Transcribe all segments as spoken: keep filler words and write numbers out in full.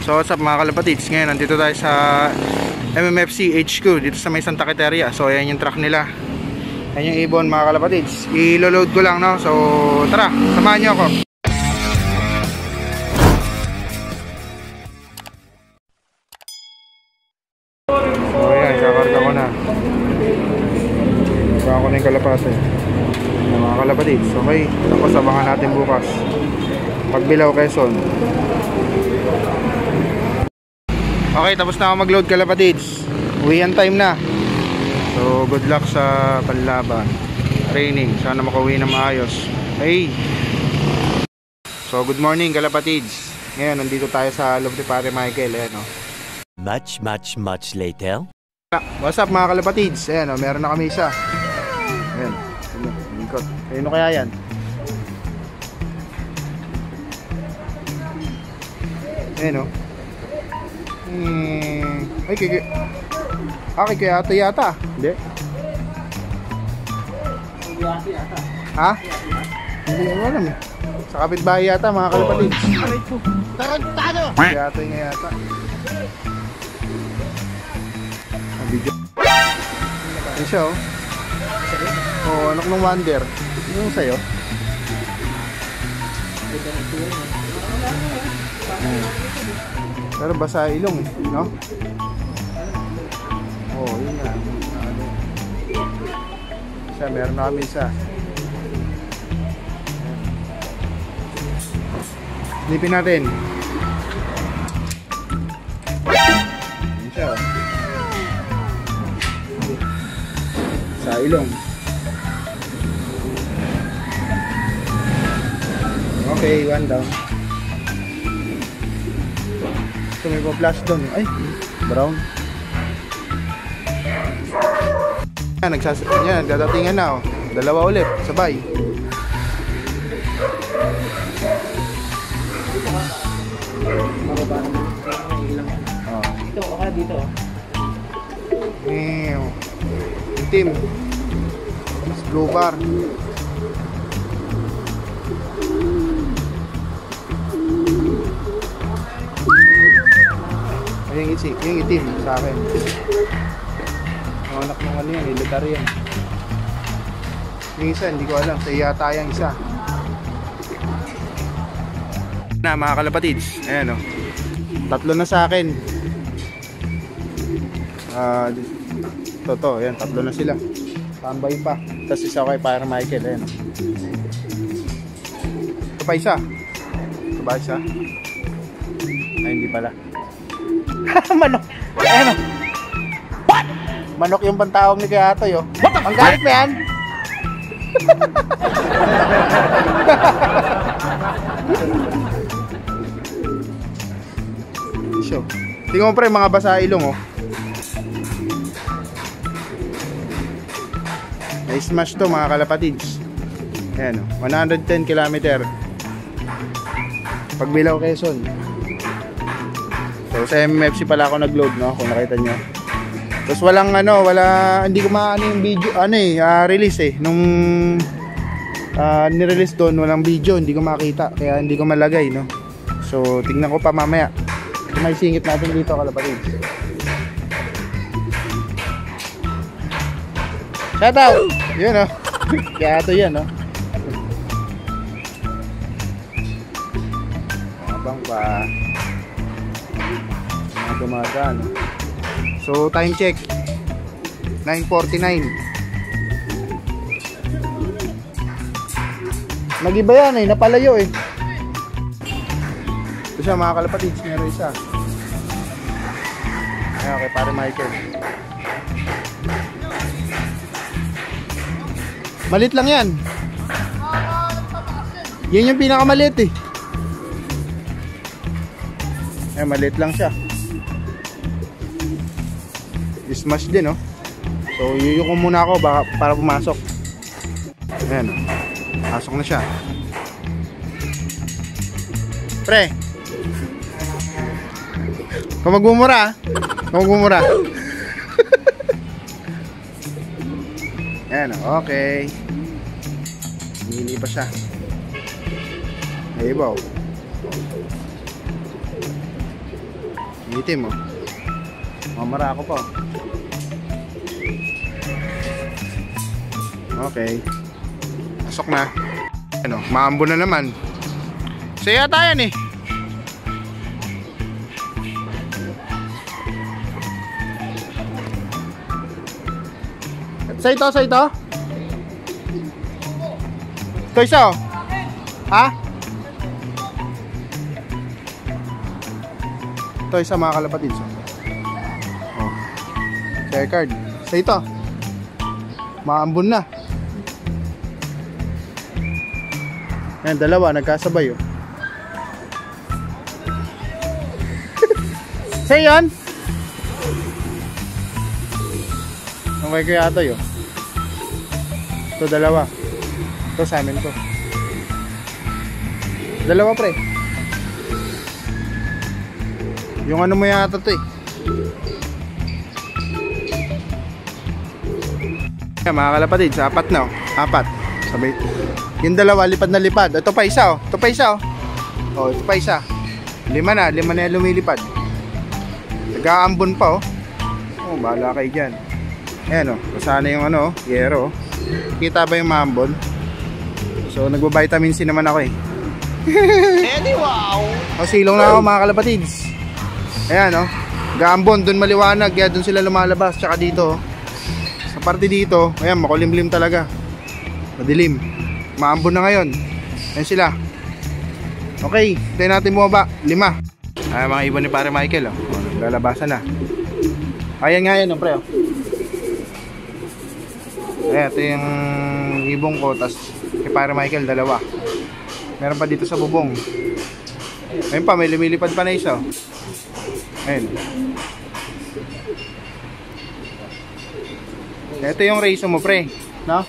So what's up mga kalapatids, ngayon nandito tayo sa M M F C H Q dito sa may Santa Quiteria. So ayan yung truck nila, ayan yung ibon mga kalapatids. I-load ko lang, no? So tara, samahan nyo ako. So ayan, kakarga ko na. Baka ko na yung kalapate mga kalapatids. Okay, tapos abangan natin bukas Pagbilao, Quezon. Okay, tapos na ako mag-load kalapatids. Uwian time na. So good luck sa panlaban, training. Sana makauwi na maayos. Hey, so good morning kalapatids. Ngayon nandito tayo sa loob ni Pare Michael. Ayan, oh. Much much much later. What's up mga kalapatids? Ayan, oh, meron na kami isa. Ayan, lingkot. Ayun, kaya yan. Ayan, oh. Hmm. Ay, kaya ah, kaya ata yata. Hindi. Ha? Hindi ko alam eh. Sa kapitbahay yata mga kalapatids. Tarantado! Kaya ata yung yata. Ang video. Ayan siya, oh. Oh, anak ng Wonder. Yung sa'yo. Hmm. Pero basa ilong eh, no? Oh, yun na. Isa, meron na kami isa. Lipin natin. Yun siya, oh. Sa ilong. Okay, one down. So may pa-flash doon. Ay, brown. Yan, nagsas yan, dadatingan na, oh. Dalawa ulit, sabay. Oh. Dito, okay, dito. Ew. Itim. Blue bar. Yung itim, yung itim sa akin. Ang anak ng ano yan, military yan. Yung isa, hindi ko alam. Sa yata yung isa. Na mga kalapatids, ayan, o. Tatlo na sa akin. Ah, uh, to, to, ayan, tatlo na sila. Tambay pa. Tapos isa kay Pare Michael, ayan, o. Ito pa isa. Ito ba isa? Ay, hindi pala. Manok. Ano? What? Manok yung pantawag ni Kaya Atoy, oh. Ang galit na yan. So, tingnan mo pre, mga basa ilong, oh. May smash to mga kalapatids. Ayan, oh. one hundred ten kilometer Pagbilao, Quezon. So sa M M F C pala ako nag-load, no, kung nakita nyo. Tapos walang ano, wala, hindi ko maano yung video, ano eh, uh, release eh. Nung uh, nirelease doon, walang video, hindi ko makita. Kaya hindi ko malagay, no. So tingnan ko pa mamaya. May singit natin dito kalapatids. Shout out! Yun, no. Kaya ito yan, no. Abang pa dumadaan. So time check nine forty-nine. Nag-iba yan eh, napalayo eh. Ito siya mga kalapatids, meron isa. Ayan, okay, Pare Michael. Malit lang yan. Yan yung pinakamaliit eh. Ayan, maliit lang siya. Smash din, oh. So yuyuko muna ako baka, para pumasok. Ayan, pasok na siya. Pre, kung magmumura, kung magmumura. Ayan, okay. Hindi pa siya. Ay, ibaw. Itim oh. Mamara ako pa. Okay. Pasok na. Ano, maambo na naman. Saya tayo eh. Sa ito, sa ito? Ito isa oh. Ha? Ito isa mga kalapatids. Oh. Share card. Sa ito. Maambon na. Ayan, dalawa, nagkasabay oh. Sa yan? Okay kaya ito yun. Ito dalawa. Ito sa amin to. Dalawa pre. Yung ano mo yata to eh. Ayan, mga kalapatids, apat na oh. Apat. Sabay. Yung dalawa, lipad na lipad. Ito pa isa oh. Ito pa isa oh. Oh, ito pa isa. Lima na, lima na yung lumilipad. Nag-aambon pa oh. Oh, bahala kayo dyan. Ayan oh. Kasana yung ano oh. Yero oh. Kita ba yung maambon? So, nagba-vitamin C naman ako eh. Edi wow! O, silong na ako mga kalapatids. Ayan oh. Nag-aambon, dun maliwanag. Kaya dun sila lumalabas. Tsaka dito oh. Sa parte dito, ayan, makulimlim talaga. Madilim. Maambon na ngayon. Ayan sila. Okay, tayo natin bumaba. Lima. Ay, mga ibon ni Pare Michael oh. Lalabasan na. Ayan nga yan oh, pre oh. Ayan, ito yung ibong ko. Tas kay Pare Michael, dalawa. Meron pa dito sa bubong. Ayun pa, may lumilipad pa na isa oh. Ayan. Ito yung raiso mo pre, no?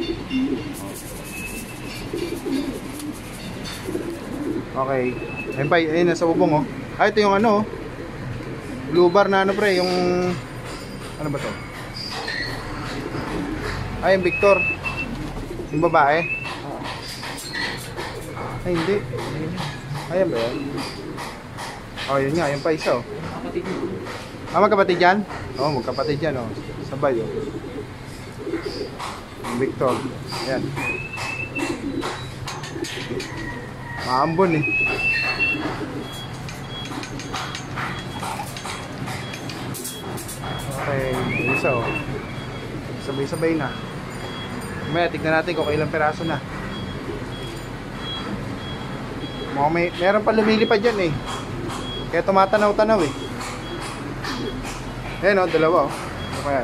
Okay. Ayun pa, ayun nasa bubong oh. Ah, ito yung ano oh. Blue bar na ano pre, yung ano ba to? Ay, yung Victor. Yung babae. Ay, hindi. Ayan ba yan? Oh, yun nga, yung pa isa oh. Ah, magkapatid yan? Oo, oh, magkapatid yan oh. Sabay oh. Yung Victor. Ayan. Maambon eh. Okay, isa oh. Sabay-sabay na. May tignan natin kung ilang peraso na. Mga may, meron pa lumilipad dyan eh. Kaya tumatanaw-tanaw eh. Ayan o, dalawa o. Ano kaya?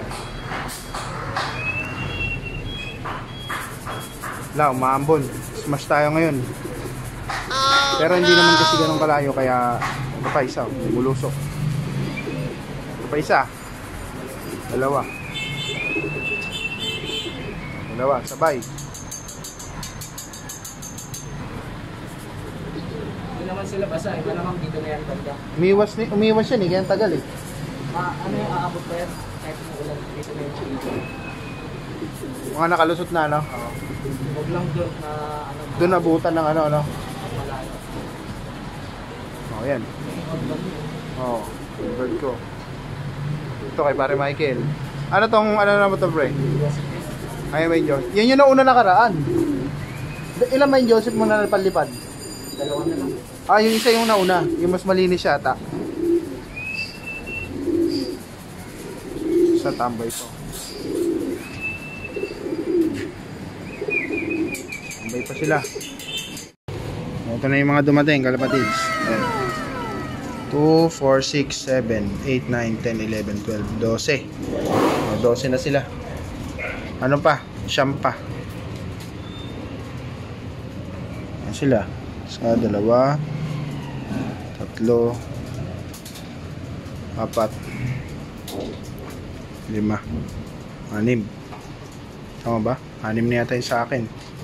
Wala, umaambon. Smash tayo ngayon. Pero hindi naman kasi ganun kalayo. Kaya ito pa isa o. Bulusok. Ito pa isa. Dalawa. Dalawa, sabay. Hindi naman sila basa, iba naman dito na yan banda. Umiwas, ni, umiwas yan eh, kaya tagal eh. Ma, ano yung aabot pa yan? Kahit mo ulan, dito na yung chilo. Mga nakalusot na ano? Oo. Huwag lang doon na ano. Doon nabutan ng ano ano? Malayo. Oh, yan. Oh, bird ko. Ito kay Pare Michael. Ano tong, ano naman ito pre? Ay, may Joseph. Yan yung nauna nakaraan. Ilan may Joseph mo na napalipad? Dalawa na lang. Ah, yung isa yung nauna. Yung mas malinis yata. Sa tambay po. Tambay pa sila. Ito na yung mga dumating, kalapatids. two, four, six, seven, eight, nine, ten, eleven, twelve, twelve. twelve na sila. Ano pa? Siyam pa. Ayan sila. Sa dalawa, tatlo, apat, lima, anim. Tama ba? Anim na yata yung sa akin.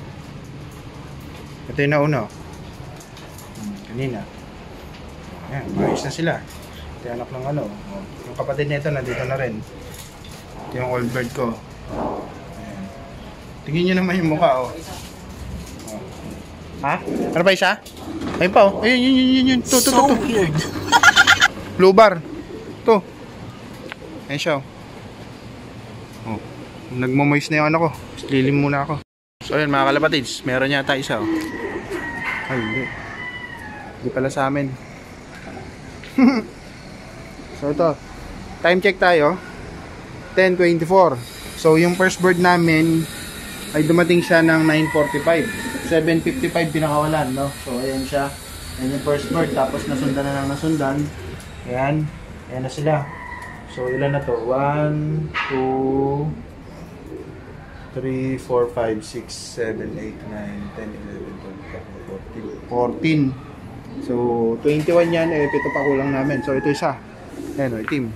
Ito yung nauna. Kanina. Ayan, maayos na sila. Ito yung anak ng ano. Yung kapatid nito nandito na rin. Ito yung old bird ko. Ayan. Tingin nyo naman yung mukha oh. Oh. Ha? Ano pa isa? Ayun pa oh. Ayun, yun, yun, yun, yun. To, to, to, to. Blue bar. Ito. Ayan siya. Oh. Nagmo-moist na yung ano ko. Lilim muna ako. So ayan mga kalapatids, meron yata isa oh. Ay hindi. Hindi pala sa amin. So ito, time check tayo. ten twenty-four. So yung first bird namin ay dumating siya ng nine forty-five. seven fifty-five pinakawalan, no? So ayan siya. Ayan yung first bird. Tapos nasundan na lang nasundan. Ayan. Ayan na sila. So ilan na to? one, two, three, four, five, six, seven, eight, nine, ten, eleven, twelve, thirteen, fourteen. So, twenty-one yan. Eh, pito pa kulang namin. So, ito isa. Ayan o, itim.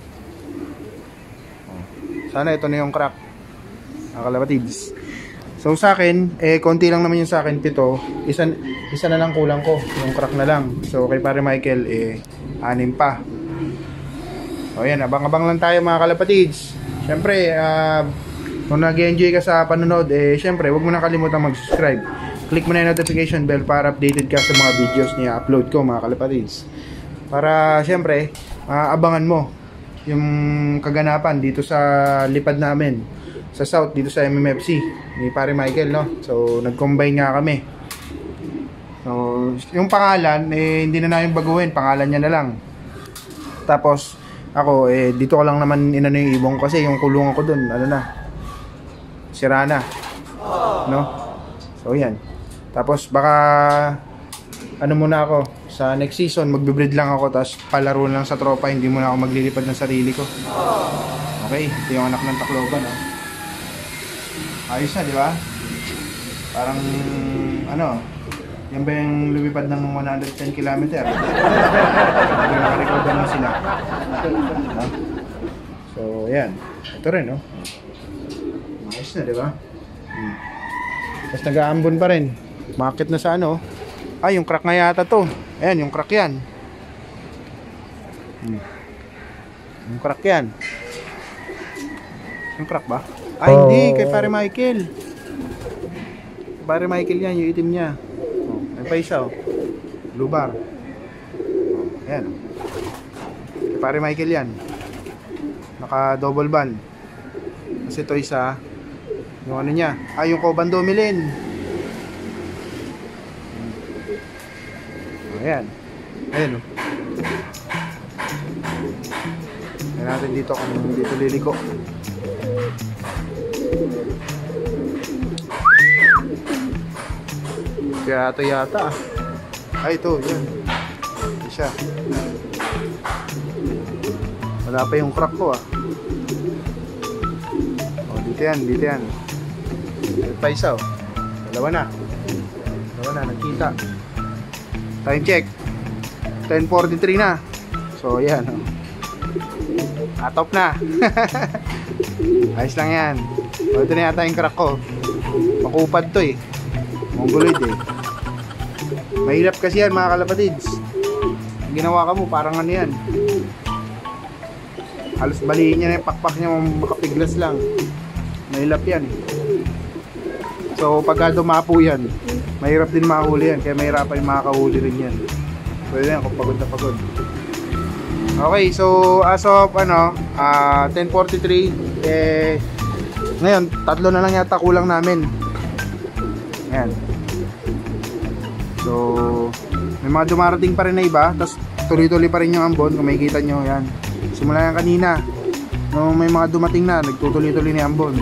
Sana ito na yung crack. Mga kalapatids. So, sa akin, eh, konti lang naman yung sa akin, pito. Isa, isa na lang kulang ko. Yung crack na lang. So, kay pare Michael, eh, anim pa. So, ayan. Abang-abang lang tayo mga kalapatids. Siyempre, ah, uh, kung nag-enjoy ka sa panonood, eh, syempre, huwag mo na kalimutan mag-subscribe. Click mo na yung notification bell para updated ka sa mga videos niya upload ko, mga kalapatids. Para, syempre, uh, abangan mo yung kaganapan dito sa lipad namin. Sa South, dito sa M M F C, ni pare Michael, no? So, nag-combine nga kami. So, yung pangalan, eh, hindi na namin baguhin. Pangalan niya na lang. Tapos, ako, eh, dito ko lang naman inano yung ibong kasi yung kulungan ko dun, ano na, sira na, no? So yan. Tapos baka ano muna ako sa next season, magbe-breed lang ako tapos palaro lang sa tropa, hindi muna ako maglilipad ng sarili ko. Okay, ito yung anak ng Tacloban, oh. Ayos na, di ba? Parang ano, yan ba yung lumipad ng one hundred ten kilometer? Naka-record na sila. No? So yan, ito rin, no? Ayos na, di ba? Hmm. Tapos nag-aambon pa rin. Makit na sa ano. Ay, yung crack nga yata to. Ayan, yung crack yan. Hmm. Yung crack yan. Yung crack ba? Ay, oh. Hindi. Kay pare Michael. Kay pare Michael yan, yung itim niya. Oh, may pa isa, oh. Blue bar. Oh, ayan. Kay pare Michael yan. Naka double band. Kasi ito isa, yung ano niya, ah, yung Coban Domilin. Ayan. Ayan, oh. Ayan natin dito kung dito liliko. Kaya ito yata, ah. Ay, ito, yan. Ito siya. Wala pa yung crack ko, ah. Oh, dito yan, dito yan. Ito pa isa, oh. Dalawa na. Dalawa na, nagkita. Time check. ten forty-three na. So, yan, oh. Atop na. Ayos lang yan. O, ito na yata yung crack ko. Makupad to, eh. Mongoloid, eh. Mahirap kasi yan, mga kalapatids. Ginawa ka mo, parang ano yan. Halos balihin niya na yung pakpak niya, makapiglas lang. Mahirap yan, eh. So, pagka dumapo yan, mahirap din makahuli yan. Kaya mahirapan yung makakahuli rin yan. Pwede yan kung pagod na pagod. Okay, so as of ano, uh, ten forty-three, eh, ngayon, tatlo na lang yata kulang namin. Ayan. So, may mga dumarating pa rin na iba. Tapos tuloy-tuloy pa rin yung ambon. Kung makikita nyo, yan. Simula yan kanina. No, may mga dumating na, nagtutuloy-tuloy na yung ambon.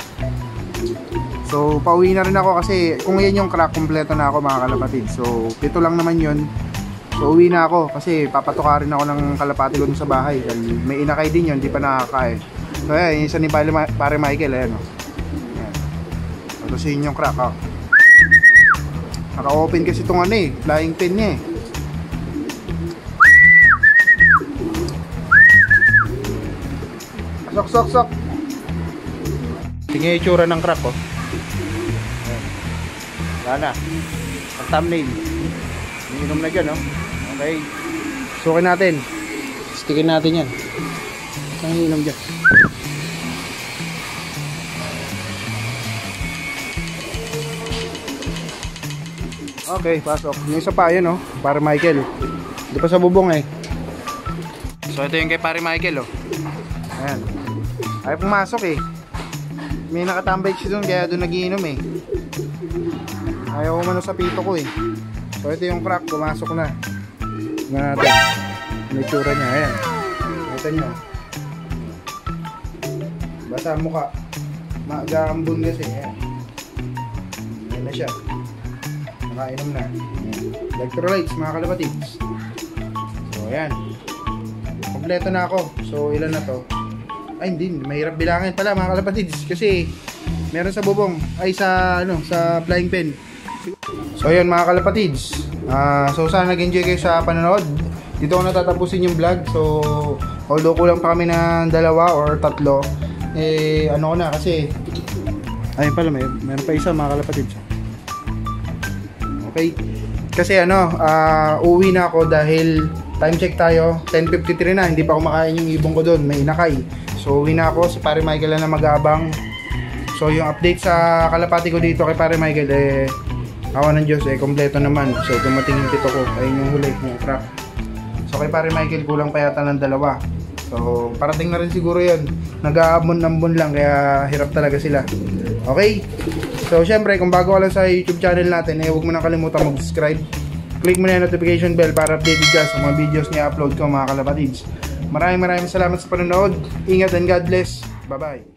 So, pauwi na rin ako kasi kung yan yung crack, kompleto na ako, mga kalapatid. So, pito lang naman yun. So, uwi na ako kasi papatukarin ako ng kalapati ko sa bahay. May inakay din yun, hindi pa nakakain. So, ayan, yung isa ni pare Michael, ayan, o. Ayan. Ito sa inyong crack, o. Naka-open kasi itong ano eh, flying pin niya eh. Sok, sok, sok. Tingnan yung itsura ng crack, o. Ayan. Wala na. Ang thumbnail. Ininom na dyan, o. Okay. Sukin natin. Stickin natin yan. Saan ininom dyan? Okay, pasok. Yung isa pa, yun, oh. Para Michael. Hindi pa sa bubong, eh. So ito yung kay pare Michael, oh. Ayan. Ay pumasok eh. May nakatambay siya doon kaya doon nagiinom eh. Ayaw umano sa pito ko eh. So ito yung crack, pumasok na. Tingnan natin. May tsura niya, ayan. Nakita nyo. Basa ang mukha. Magambon kasi, ayan. Ayan na siya. Nakainom na. Electrolytes, mga kalapatids. So ayan. Kompleto na ako. So ilan na to? Ay hindi, mahirap bilangin pala mga kalapatids kasi meron sa bubong ay sa ano, sa flying pen. So ayun mga kalapatids. Uh, so sana nag-enjoy kayo sa panonood. Dito ko natatapusin yung vlog. So although kulang pa kami ng dalawa or tatlo, eh ano ko na kasi ayun pala may meron pa isa mga kalapatids. Okay. Kasi ano, uh, uwi na ako dahil time check tayo, ten fifty-three na, hindi pa kumakain yung ibong ko doon, may inakay. So uwi na ako, si pare Michael na mag-aabang. So yung update sa kalapati ko dito kay pare Michael, eh awa ng Diyos, eh kompleto naman. So dumating yung pito ko, ayun yung huli, yung crack. So kay pare Michael, kulang pa yata ng dalawa. So parating na rin siguro yun, nag-aabon-ambon lang, kaya hirap talaga sila. Okay? So syempre, kung bago ka lang sa YouTube channel natin, eh huwag mo nang kalimutan mag-subscribe. Click mo na yung notification bell para updated ka sa mga videos na i-upload ko mga kalapatids. Maraming maraming salamat sa panonood. Ingat and God bless. Bye bye.